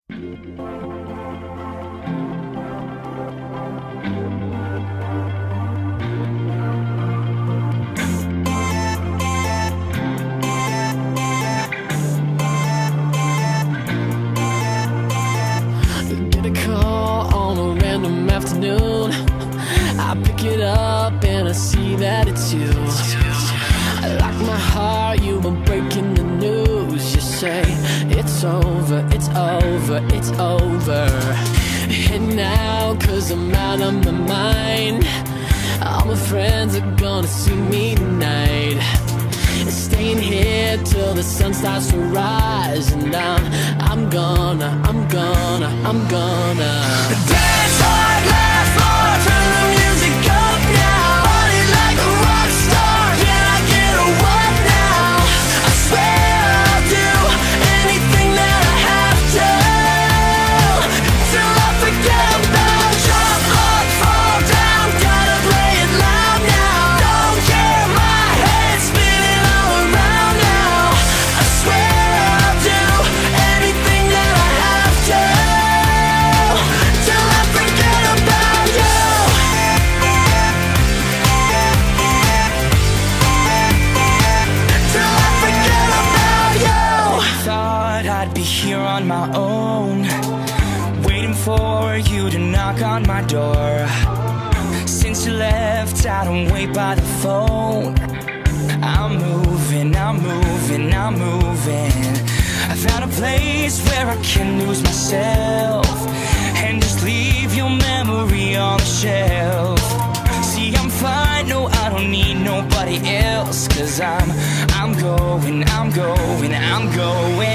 Get a call on a random afternoon. I pick it up and I see that it's you. Like my heart, you were breaking the news. You say it's over, it's over, it's over. Head now, cause I'm out of my mind. All my friends are gonna see me tonight. Staying here till the sun starts to rise. And I'm gonna dance hard, laugh hard, turn the music up now. Party like a rock star, can I get a what now? I swear I'll do anything that I have to, till I forget about drop hard, fall down. Gotta play it loud now. Don't care, my head's spinning all around now. I swear I'll do anything that I have to, till I forget about you. Till I forget about you. Thought I'd be here on my own, waiting for you to knock on my door. Since you left, I don't wait by the phone. I'm moving, I'm moving, I'm moving. I found a place where I can lose myself and just leave your memory on the shelf. See, I'm fine, no, I don't need nobody else, cause I'm going, I'm going, I'm going.